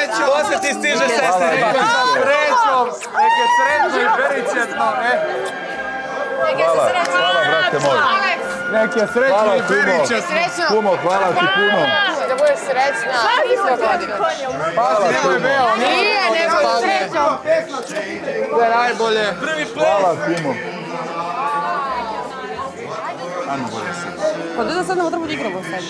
srećom! Ko se ti stiže, sestre? Neke sa srećom! Neke sretno i beričetno! Hvala, brate moj. Neke srećno i beričetno! Kumo, hvala ti puno. Da budeš srećna. Hvala ti puno. Nije, nego srećom. To je najbolje. Hvala Timo. Ajmo bolje se. Pa da sad nam treba da igramo sad.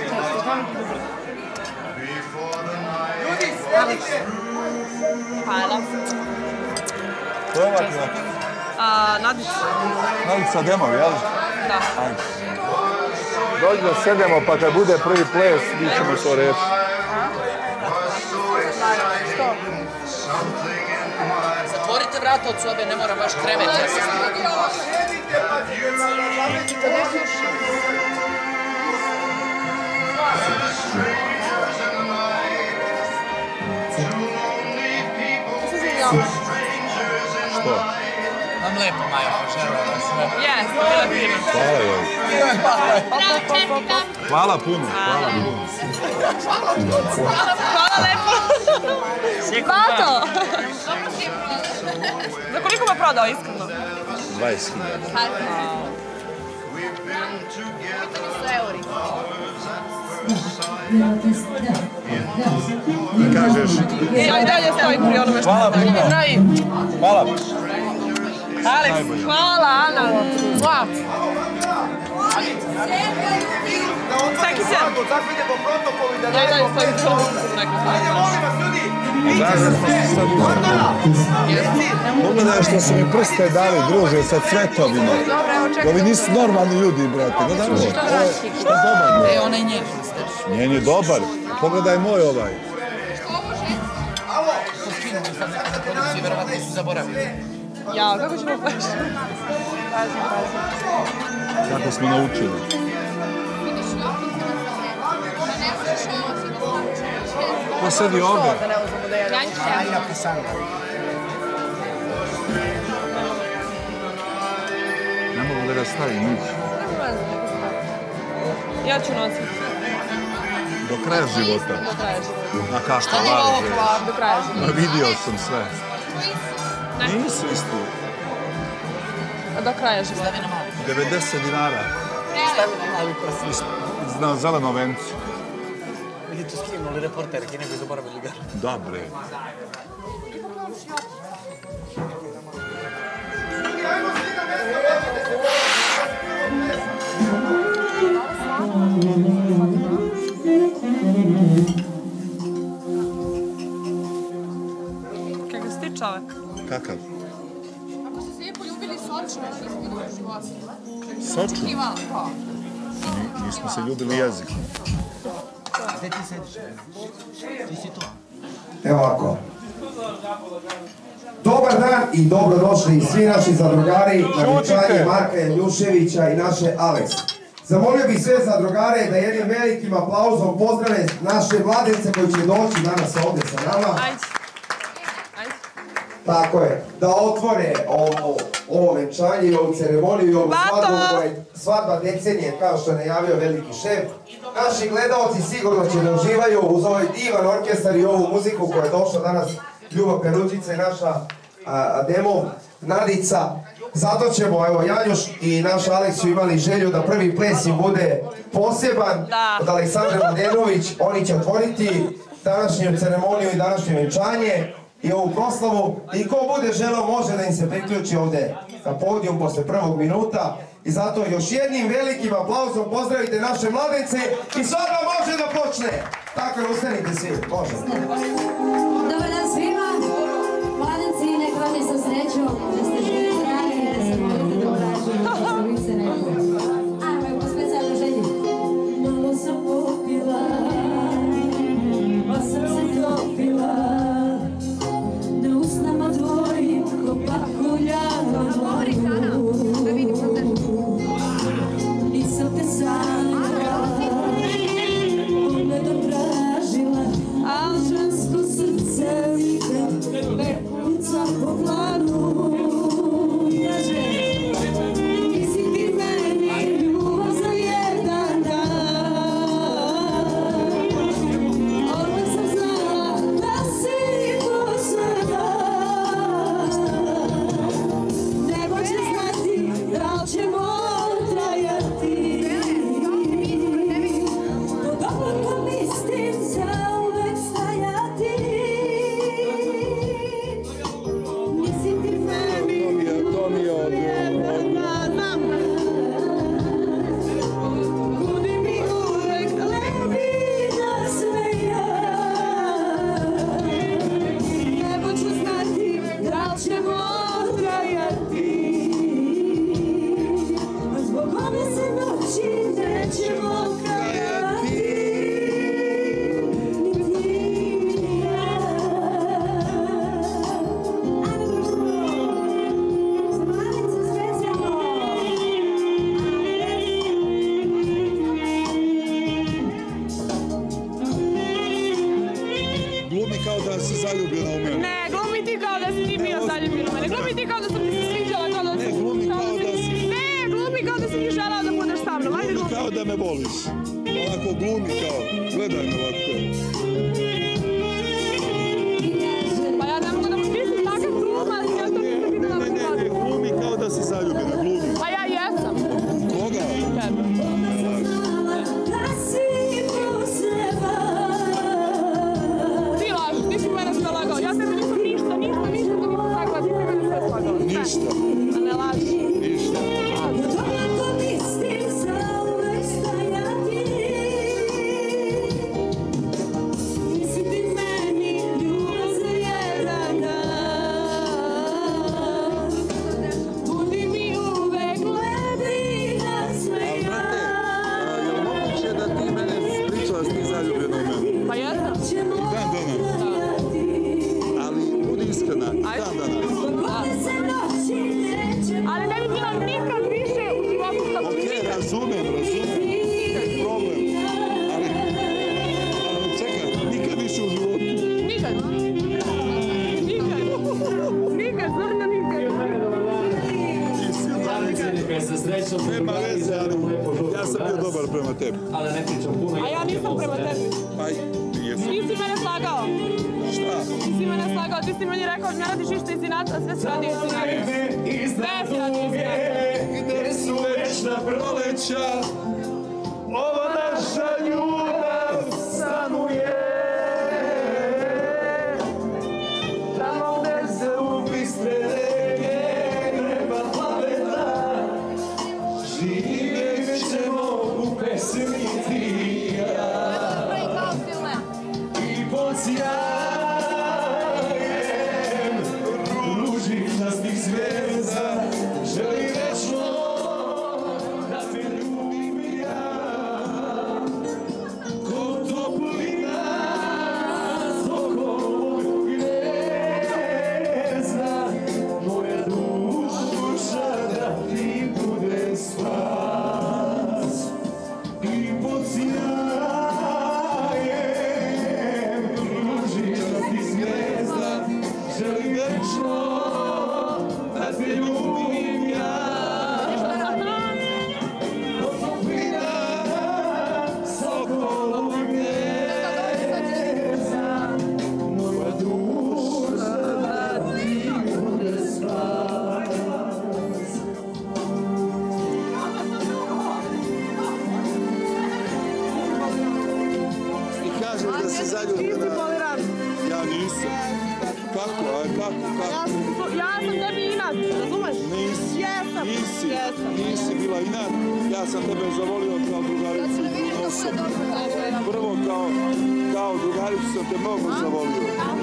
Ljudi, sredite! Hvala. To je ovak, ovak. Nadica. Nadica Demov, jel? Da. Ajde. Dođi da sedemo, pa kad bude prvi ples, mi ćemo to reći. Što? Zatvorite vrata od sobe, ne mora baš krevet. Što? Vam lepo, Maja, poželjela vas sve. Jes, bila fino. Hvala joj. Hvala puno, hvala puno. Hvala lepo. Bato! Za koliko me prodao, iskreno? 20.000. Kažeš? Ja i dalje stojim pri onome što Hvala puno. Hvala. Alex, hvala, Ana. Svaki sen. Ja i dalje stojim pri onome što sam rekla. Znaš da smo se sad uzeli? Pogledaj što su mi prste dali, druže, sa cvetovima. Ovi nisu normalni ljudi, brate. Gledaj ovo. Što je dobar? E, ona je njen. Njen je dobar. Pogledaj moj ovaj. Svi verovatno su zaboravili. Ja, kako ćemo baš? Pazim. Kako smo naučili. Ko sedi ovdje? Ne mogu da ga stavim nič. Ja ću nositi. Do kraja života. Do kraja života. A kako laže? Do kraja života. Vidio sam sve. Nisu isti. Do kraja života. 90 dinara. Na zelenom vencu. Vidi tu skinuli reporteri, ki ne bi zaboravili ga. Dobre. Kako si ti čovek? Kakav? Ako ste se lijepo ljubili Sočne, što ste vidjeli u životu? Soču? Pa. Nismo se ljubili jezik. Gde ti sediš? Ti si tu. Evo ovako. Dobar dan i dobrodošli svi naši zadrugari na vjenčanje Marka Janjuševića i naše Alex. Zamolio bih sve zadrugare da jednim velikim aplauzom pozdrave naše mladence koji će doći danas ovdje sa nama. Ajde. Tako je, da otvore ovo venčanje i ovu ceremoniju i ovu svadbu koja je svadba decenije, kao što je najavio veliki šef. Naši gledalci sigurno će da uživaju uz ovaj divan orkestar i ovu muziku koja je došla danas, Ljubav Peruđica i naša Demov, Nadica. Zato ćemo, evo, Janjuš i naš Alex su imali želju da prvi ples im bude poseban od Aleksandra Mladenović. Oni će otvoriti današnju ceremoniju i današnje venčanje i ovu proslavu. I ko bude želeo može da im se priključi ovde na podijum posle prvog minuta. I zato još jednim velikim aplauzom pozdravite naše mladence i svadba može da počne. Tako je, ustanite svi, može. Dobar dan svima, mladenci, nek vam je sa srećom, da ste živi zdravi, da se molite do vražnje, da ste vi se neko. Ajmo, evo specijalno želji. Malo sam popila, pa srce topila, da usnama tvojim ko pahulja na dvoru. Nisam te sanjala, pogledom tražila, a žensko srce me puca po planu. Kaže, nisi ti meni ljubav za jedan dan. Odmah sam znala da kao da si zaljubljena u mene. Ne, glumi ti kao da si ti bio zaljubljen u mene. Glumi ti kao da sam ti se sviđala, kao da si... Ne, glumi kao da si... Ne, glumi kao da si ti želao da budeš sa mnom. Ajde, Glumi kao da me voliš. Ovako glumi kao, gledaj me ovako. Pa ja ne mogu da ti si takav glumac, ja to nisam videla u životu. Ne, glumi kao da si zaljubljena, glumi. Pa ja jesam. Koga? Tebe. Ti lažiš, ti si mene sve lagao. Ja tebi nisam ništa da nisam sagla, ti si mene sve slagao. Ništa. A ne lažiš. Ništa. Pa jesam. Dan danas. Ali budi iskrena, dan danas. Ali ne bi bilo nikad više u životu kako Ok, razumem. Nikak problem. Ali čekaj, nikad više u životu. Nikad. Zrna nikad. Nema veze, ali ja sam bio dobar prema tebi. A ja nisam prema tebi. Pa jesam. Ti si mene slagao. Šta? Ti si mene slagao, ti si meni rekao ne radiš ništa iz inata, a sve si radio iz inata. Sve si radio iz inata. Gde su večna proleća, ova naša ljubav stanuje. Tamo gde se u bistre reke neba plaveta, živjet ćemo u pesmi ti i ja. I pod sjajem ružičastih zvijezda želim večno da te ljubim ja. Ko toplina s okolog gnezda, moja duša da ti bude spas. I pod sjajem ružičastih zvijezda želim večno da te ljubim ja. Ko toplina s okolog gnezda, moja duša da ti bude spas. I kažeš da si zaljubljena. Ja nisam. Kako? Ja sam tebi inat, razumeš? Nisi. Jesam. Nisi bila inat. Ja sam tebe zavolio kao drugaricu. Prvo kao drugaricu sam te mnogo zavolio.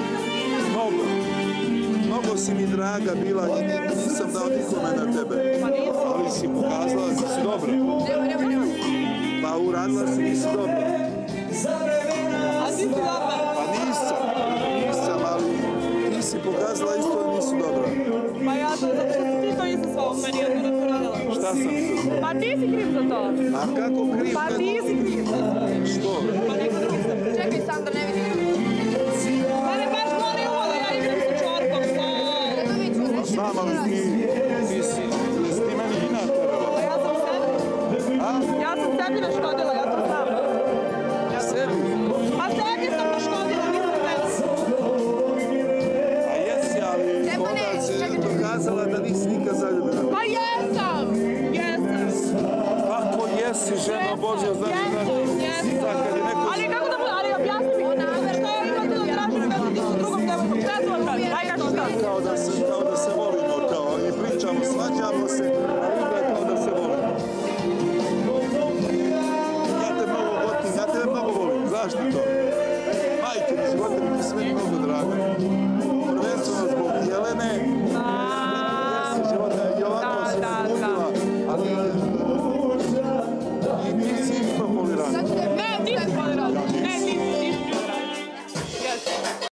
Mnogo si mi draga bila i nisam dao nikome na tebe. Ali si pokazala da si dobra. Pa uradila si, nisi dobra. A ti si dobra. Pa nisam, ali ti si pokazala isto da nisi dobra. Pa ja sam, zato što si ti to isto svojom meni odradila. Šta sam? Pa ti si kriv za to. A kako kriv? Pa ti si kriv. Što? Pa niko drugi sam. Čekaj, Sandra, ne vidim. Mene baš boli uvo da ja igram sa čorkom. Znam, ali ti si meni inaterala. Pa ja sam sebi. A? Ja sam sebi naškodila, ja to znam. Sebi? Pa sebi sam naškodila, nisam tebi. A jesi, ali onda si dokazala da nisi nikad zaljubljena. Pa jesam. Kako jesi, ženo Božja, znači sad kad je neko... Ali kako da bude, ali objasni mi. Šta ja imate da tražim da ti su drugom devojkom? Šta ja to tražim? Aj kaži šta. Kao da se volimo, kao i pričamo, svađamo se, a izgleda kao da se volimo. Ja te mnogo volim, ja tebe mnogo volim, znaš ti to?